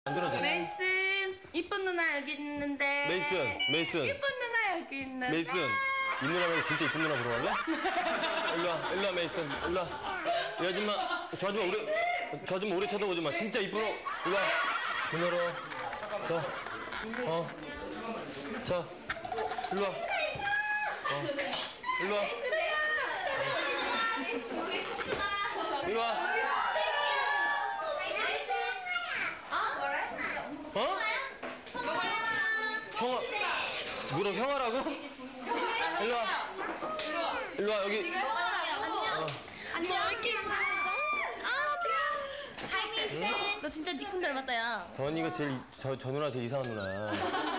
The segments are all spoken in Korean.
안 들어도 돼. 메이슨, 이쁜 누나 여기 있는데. 메이슨. 이쁜 누나 여기 있는데. 메이슨, 이 누나 말고 진짜 이쁜 누나 보러 갈래? 일로 와, 메이슨. 일로 와. 이 아줌마, 저 아줌마 오래 쳐다보지 마. 진짜 이쁜 애. 일로 와. 문 열어. 자, 자, 일로 와. 일로 와. 일로 와. 어? 누가 형아라고? 일로 와. 일로 와, 여기. 안녕. 왜 이렇게 예쁘어? 너 진짜 니쿤 닮았다, 야. 전이가 제일, 저 누나 제일 이상한 누나야.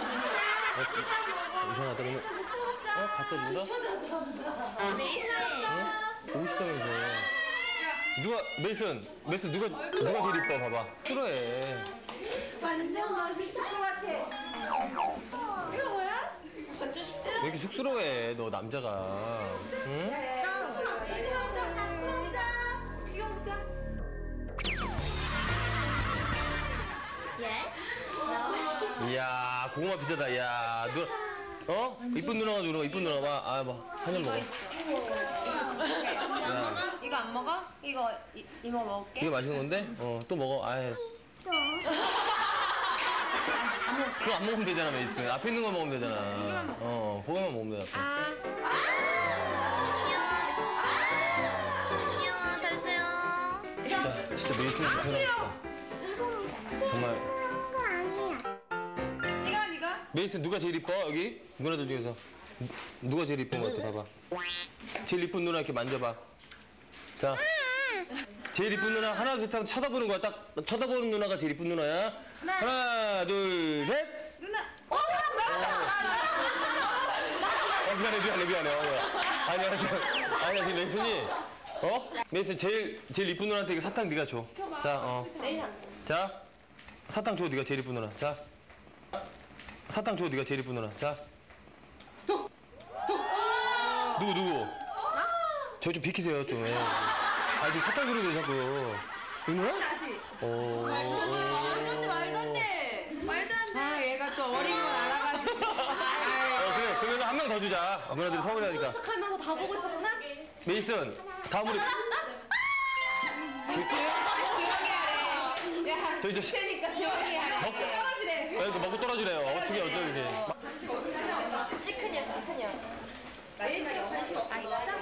이상하다, 그러면. 갖다 준다? 보고 싶다면서. 메이슨, 누가 제일 이뻐, 봐봐. 싫어해. 완전 멋있을 것 같아. 이거 뭐야? 왜 이렇게 쑥스러워해, 너 남자가. 응? 이거 먹자. 이야, 고구마 피자다, 이야. 이쁜 누나가 주는 거, 이쁜 누나가 봐. 한 입 먹어. 이거 안 먹어? 이거 이모 먹을게. 이게 맛있는 건데? 또 먹어. 아유. 그거 안 먹으면 되잖아, 메이슨. 앞에 있는 거 먹으면 되잖아. 그거만 먹으면 되잖아. 귀여워, 잘했어요. 진짜 메이슨이 불편하겠다. 정말. 네가? 메이슨 누가 제일 이뻐, 여기? 누나들 중에서. 누가 제일 이쁜 것 같아, 봐봐. 제일 이쁜 누나 이렇게 만져봐. 자. 제일 이쁜 누나 하나, 둘, 셋 하면 쳐다보는 거야. 딱 쳐다보는 누나가 제일 이쁜 누나야. 하나, 둘, 셋. 누나. 미안해. 아니야, 지금 메이슨이. 메이슨 제일 이쁜 누나한테 이거 사탕 네가 줘. 자, 자, 사탕 줘, 네가 제일 이쁜 누나. 자. 사탕 줘, 네가 제일 이쁜 누나. 자. 누구? 저 좀 비키세요, 좀. 지금 사탕 주는데 자꾸. 이 누나? 말도 안 돼. 아, 얘가 또 어린 건 알아가지고. 그래, 그러면 한 명 더 주자. 누나들이 서운해하니까. 척하면서 다 보고 있었구나. 메이슨, 다음으로. 저기 그러니까 조용히 하래. 떨어지래. 이거 먹고 떨어지래요. 어떻게 어쩌지? 시크녀. 메이슨 관심 없어?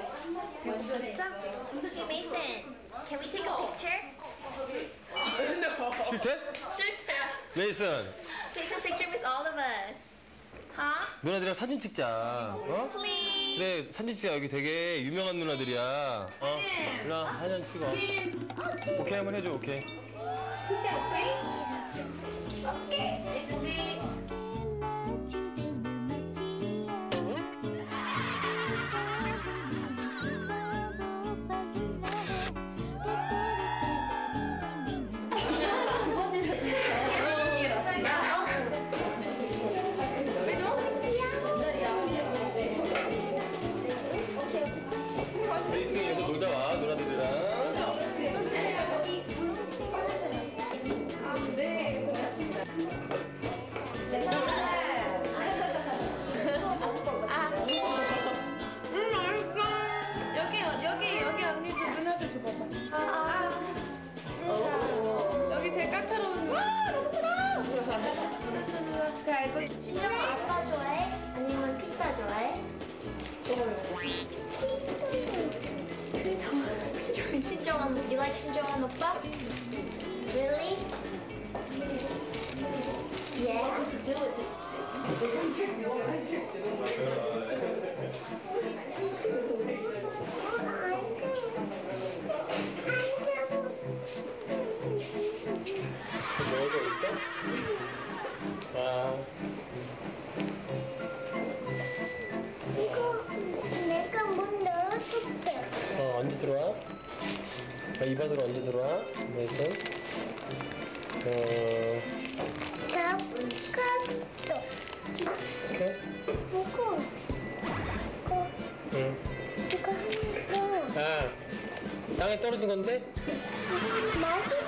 배고팠어? 메이슨, can we take a picture? 싫대? 싫대요. 메이슨, Take a picture with all of us. 누나들이랑 사진 찍자. Please. 그래, 사진 찍자. 여기 되게 유명한 누나들이야. 일로 와, 사진 찍어. 오케이, 한번 해줘, 오케이. 메이슨, 여기서 놀다 와, 누나들이랑. 여기 언니도 누나도 줘봐봐. 여기 제일 까다로운 누나. 나 좋구나. 누나. 가야지. 신정아 아빠 좋아해? 아니면 피자 좋아해? 신정아, you like 신정아 오빠? Really? Yeah. 먹을 거 있어? 이거 내가 문 열어줄게. 언제 들어와? 입안으로 언제 들어와? 메이슨? 나가도 오케이? 이거 응. 이거 하니까 땅에 떨어진 건데? 나도